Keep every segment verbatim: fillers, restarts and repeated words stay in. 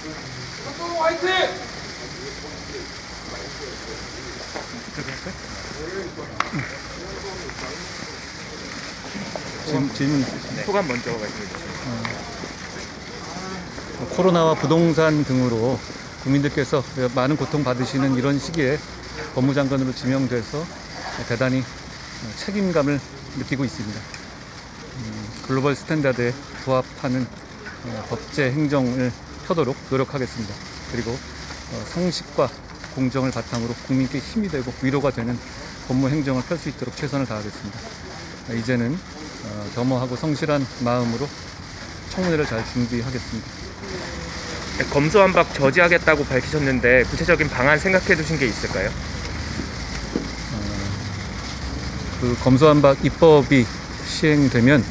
화이팅! 질문, 질문 네. 소감 먼저 말씀해 주시죠. 어, 코로나와 부동산 등으로 국민들께서 많은 고통받으시는 이런 시기에 법무장관으로 지명돼서 대단히 책임감을 느끼고 있습니다. 음, 글로벌 스탠다드에 부합하는 어, 법제 행정을 펴도록 노력하겠습니다. 그리고 어, 상식과 공정을 바탕으로 국민께 힘이 되고 위로가 되는 법무 행정을 펼 수 있도록 최선을 다하겠습니다. 어, 이제는 어, 겸허하고 성실한 마음으로 청문회를 잘 준비하겠습니다. 네, 검수완박 저지하겠다고 밝히셨는데 구체적인 방안 생각해 두신 게 있을까요? 어, 그 검수완박 입법이 시행되면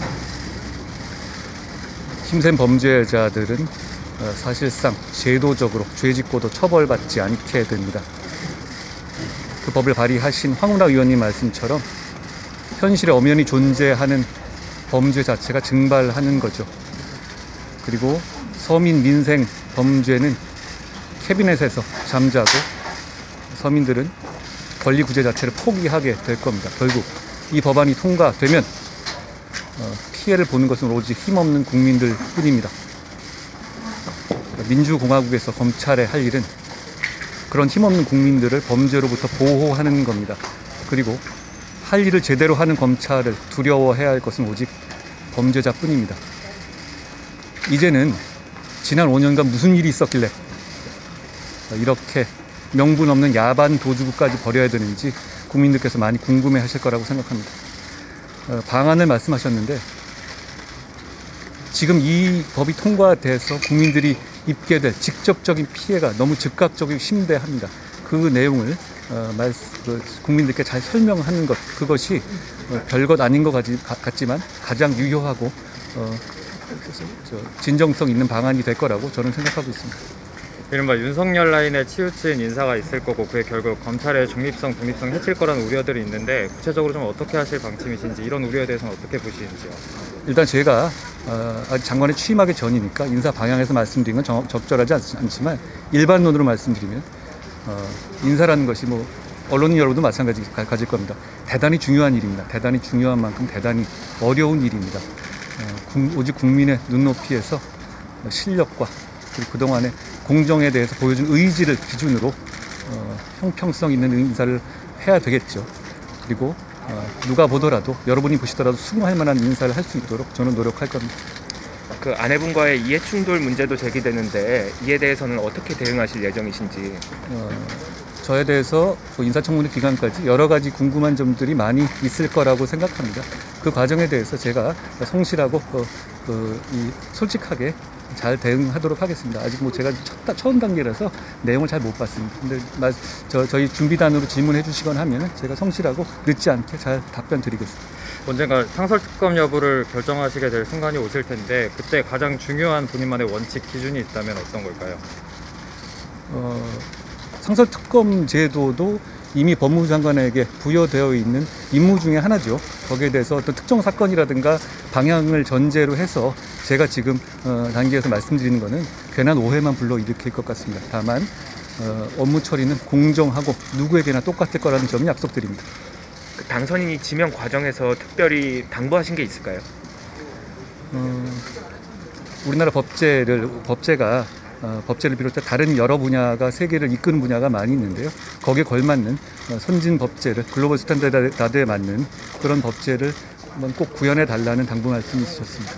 힘센 범죄자들은 어, 사실상 제도적으로 죄짓고도 처벌받지 않게 됩니다. 그 법을 발의하신 황운하 의원님 말씀처럼 현실에 엄연히 존재하는 범죄 자체가 증발하는 거죠. 그리고 서민 민생 범죄는 캐비넷에서 잠자고 서민들은 권리 구제 자체를 포기하게 될 겁니다. 결국 이 법안이 통과되면 어, 피해를 보는 것은 오직 힘없는 국민들 뿐입니다. 민주공화국에서 검찰의 할 일은 그런 힘없는 국민들을 범죄로부터 보호하는 겁니다. 그리고 할 일을 제대로 하는 검찰을 두려워해야 할 것은 오직 범죄자뿐입니다. 이제는 지난 오 년간 무슨 일이 있었길래 이렇게 명분 없는 야반 도주구까지 벌여야 되는지 국민들께서 많이 궁금해 하실 거라고 생각합니다. 방안을 말씀하셨는데 지금 이 법이 통과돼서 국민들이 입게 될 직접적인 피해가 너무 즉각적이고 심대합니다. 그 내용을 어, 말, 그, 국민들께 잘 설명하는 것, 그것이 어, 별것 아닌 것 같지, 같지만 가장 유효하고 어, 저, 진정성 있는 방안이 될 거라고 저는 생각하고 있습니다. 이른바 윤석열 라인에 치우친 인사가 있을 거고 그에 결국 검찰의 중립성, 독립성 해칠 거라는 우려들이 있는데 구체적으로 좀 어떻게 하실 방침이신지 이런 우려에 대해서는 어떻게 보시는지요? 일단 제가 어, 아직 장관에 취임하기 전이니까 인사 방향에서 말씀드린 건 적절하지 않, 않지만 일반론으로 말씀드리면 어, 인사라는 것이 뭐 언론인 여러분도 마찬가지 가질 겁니다. 대단히 중요한 일입니다. 대단히 중요한 만큼 대단히 어려운 일입니다. 어, 국, 오직 국민의 눈높이에서 실력과 그리고 그동안의 공정에 대해서 보여준 의지를 기준으로 어, 형평성 있는 인사를 해야 되겠죠. 그리고 어, 누가 보더라도 여러분이 보시더라도 수긍할 만한 인사를 할 수 있도록 저는 노력할 겁니다. 그 아내분과의 이해충돌 문제도 제기되는데 이에 대해서는 어떻게 대응하실 예정이신지? 어, 저에 대해서 인사청문회 기간까지 여러 가지 궁금한 점들이 많이 있을 거라고 생각합니다. 그 과정에 대해서 제가 성실하고 어, 그, 이, 솔직하게 잘 대응하도록 하겠습니다. 아직 뭐 제가 첫, 처음 단계라서 내용을 잘 못 봤습니다. 근데 저, 저희 준비단으로 질문해 주시거나 하면 제가 성실하고 늦지 않게 잘 답변 드리겠습니다. 언젠가 상설특검 여부를 결정하시게 될 순간이 오실 텐데 그때 가장 중요한 본인만의 원칙 기준이 있다면 어떤 걸까요? 어, 상설특검 제도도 이미 법무부 장관에게 부여되어 있는 임무 중에 하나죠. 거기에 대해서 어떤 특정 사건이라든가 방향을 전제로 해서 제가 지금 어, 단계에서 말씀드리는 것은 괜한 오해만 불러일으킬 것 같습니다. 다만 어, 업무 처리는 공정하고 누구에게나 똑같을 거라는 점은 약속드립니다. 그 당선인이 지명 과정에서 특별히 당부하신 게 있을까요? 어, 우리나라 법제를 법제가 어, 법제를 비롯해 다른 여러 분야가 세계를 이끄는 분야가 많이 있는데요. 거기에 걸맞는 어, 선진 법제를 글로벌 스탠다드에 맞는 그런 법제를 꼭 구현해 달라는 당부 말씀이 있으셨습니다.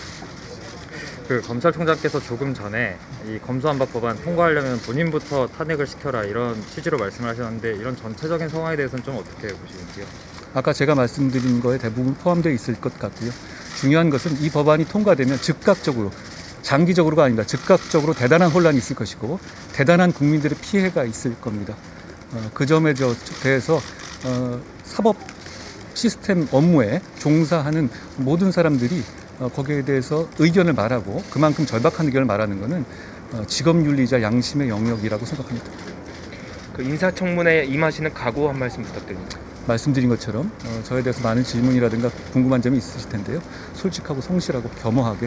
그 검찰총장께서 조금 전에 이 검수완박 법안 통과하려면 본인부터 탄핵을 시켜라 이런 취지로 말씀을 하셨는데 이런 전체적인 상황에 대해서는 좀 어떻게 보시는지요? 아까 제가 말씀드린 거에 대부분 포함되어 있을 것 같고요. 중요한 것은 이 법안이 통과되면 즉각적으로 장기적으로가 아닙니다. 즉각적으로 대단한 혼란이 있을 것이고 대단한 국민들의 피해가 있을 겁니다. 어, 그 점에 대해서 어, 사법 시스템 업무에 종사하는 모든 사람들이 어, 거기에 대해서 의견을 말하고 그만큼 절박한 의견을 말하는 것은 어, 직업윤리자 양심의 영역이라고 생각합니다. 그 인사청문회에 임하시는 각오 한 말씀 부탁드립니다. 말씀드린 것처럼 어, 저에 대해서 많은 질문이라든가 궁금한 점이 있으실 텐데요. 솔직하고 성실하고 겸허하게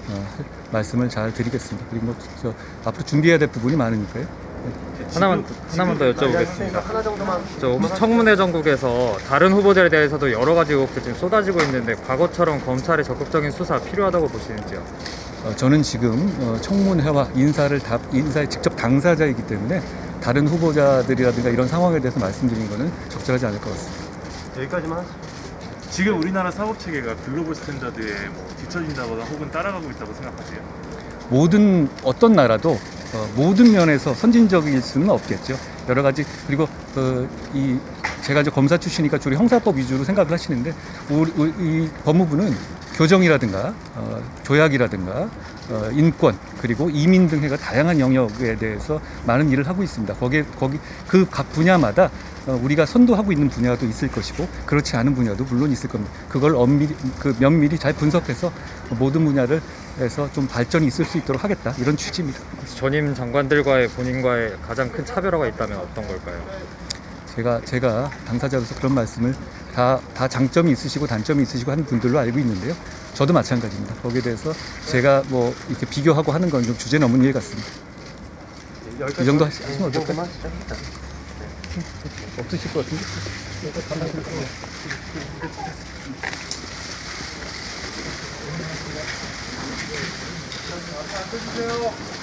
어, 말씀을 잘 드리겠습니다. 그리고 뭐, 저, 앞으로 준비해야 될 부분이 많으니까요. 하나만 하나만 더 여쭤보겠습니다. 저 혹시 청문회 전국에서 다른 후보들에 대해서도 여러 가지 의혹들 지금 쏟아지고 있는데 과거처럼 검찰의 적극적인 수사 필요하다고 보시는지요? 어, 저는 지금 어, 청문회와 인사를 다, 인사의 직접 당사자이기 때문에 다른 후보자들이라든가 이런 상황에 대해서 말씀드린 거는 적절하지 않을 것 같습니다. 여기까지만 하시죠. 지금 우리나라 사법 체계가 글로벌 스탠다드에 뭐 뒤처진다거나 혹은 따라가고 있다고 생각하세요? 모든 어떤 나라도 어, 모든 면에서 선진적일 수는 없겠죠. 여러 가지 그리고 어, 이 제가 이제 검사 출신이니까 주로 형사법 위주로 생각을 하시는데 우리, 우리 이 법무부는 교정이라든가 어, 조약이라든가 어, 인권 그리고 이민 등 해가 다양한 영역에 대해서 많은 일을 하고 있습니다. 거기에 거기 그 각 분야마다 어, 우리가 선도하고 있는 분야도 있을 것이고 그렇지 않은 분야도 물론 있을 겁니다. 그걸 엄밀히 그 면밀히 잘 분석해서 모든 분야를 해서 좀 발전이 있을 수 있도록 하겠다 이런 취지입니다. 혹시 전임 장관들과의 본인과의 가장 큰 차별화가 있다면 어떤 걸까요? 제가 제가 당사자로서 그런 말씀을 다, 다 장점이 있으시고 단점이 있으시고 하는 분들로 알고 있는데요. 저도 마찬가지입니다. 거기에 대해서 제가 뭐 이렇게 비교하고 하는 건 좀 주제 넘은 일 같습니다. 이 정도 하시- 하시면 어떨까요? 없으실 것 같은데? 주세요.